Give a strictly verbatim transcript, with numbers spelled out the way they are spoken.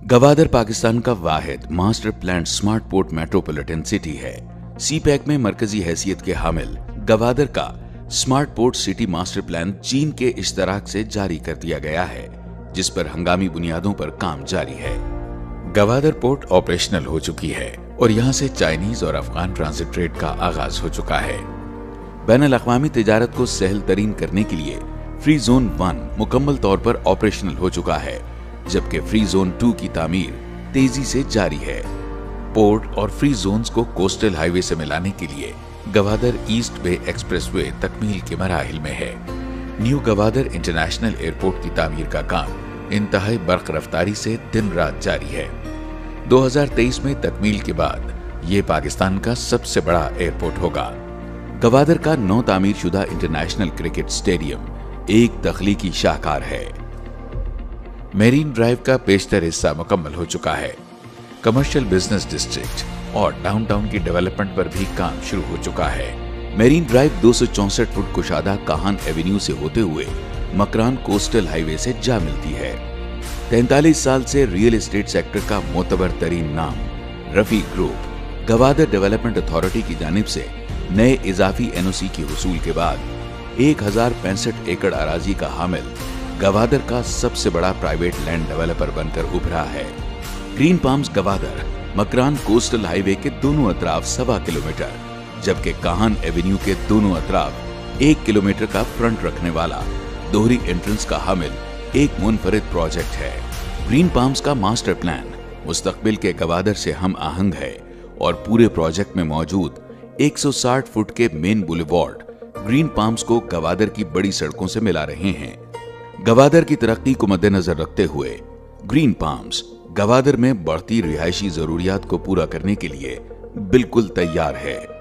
गवादर पाकिस्तान का वाहिद master plan smart port metropolitan city है। सी पैक में मरकजी हैसियत के हामिल गवादर का smart port city master plan चीन के इश्तराक से जारी कर दिया गया है, जिस पर हंगामी बुनियादों पर काम जारी है। गवादर पोर्ट ऑपरेशनल हो चुकी है और यहाँ से चाइनीज और अफगान ट्रांजिट ट्रेड का आगाज हो चुका है। बैनुल अक़वामी तिजारत को सहल तरीन करने के लिए फ्री जोन वन मुकम्मल तौर पर ऑपरेशनल हो चुका है, जबकि फ्री जोन टू की तामीर तेजी से जारी है। पोर्ट और फ्री जोन्स को कोस्टल हाईवे से मिलाने के लिए गवादर ईस्ट बे एक्सप्रेसवे तकमील के मराहिल में है। न्यू गवादर इंटरनेशनल एयरपोर्ट की तामीर का काम इंतहाई बर्क रफ्तारी से दिन रात जारी है। दो हज़ार तेईस में तकमील के बाद ये पाकिस्तान का सबसे बड़ा एयरपोर्ट होगा। गवादर का नौ तामीर शुदा इंटरनेशनल क्रिकेट स्टेडियम एक तख्लीकी शाहकार है। मेरीन ड्राइव का पेशतर हिस्सा मुकम्मल हो चुका है। कमर्शियल बिजनेस डिस्ट्रिक्ट और डाउनटाउन की डेवलपमेंट पर भी काम शुरू हो चुका है। मेरीन ड्राइव दो सौ चौसठ फुट कुशादा काहान एवेन्यू से होते हुए मकरान कोस्टल हाईवे से जा मिलती है। तैंतालीस साल से रियल एस्टेट सेक्टर का मोतबर तरीन नाम Rafiq group Gwadar development authority की जानिब से नए इजाफी एनओसी की हुसूल के बाद एक हजार पैंसठ एकड़ अराजी का हामिल गवादर का सबसे बड़ा प्राइवेट लैंड डेवलपर बनकर उभरा है। Green palms Gwadar Makran coastal highway के दोनों अतराफ सवा किलोमीटर, जबकि काहान एवेन्यू के दोनों अतराफ एक किलोमीटर का फ्रंट रखने वाला दोहरी एंट्रेंस का हामिल एक मुनफरिद प्रोजेक्ट है। ग्रीन पाम्स का मास्टर प्लान मुस्तकबिल के गवादर से हम आहंग है और पूरे प्रोजेक्ट में मौजूद एक सौ साठ फुट के मेन बुलेवार्ड ग्रीन पाम्स को गवादर की बड़ी सड़कों से मिला रहे हैं। गवादर की तरक्की को मद्देनजर रखते हुए ग्रीन पाम्स गवादर में बढ़ती रिहायशी जरूरियात को पूरा करने के लिए बिल्कुल तैयार है।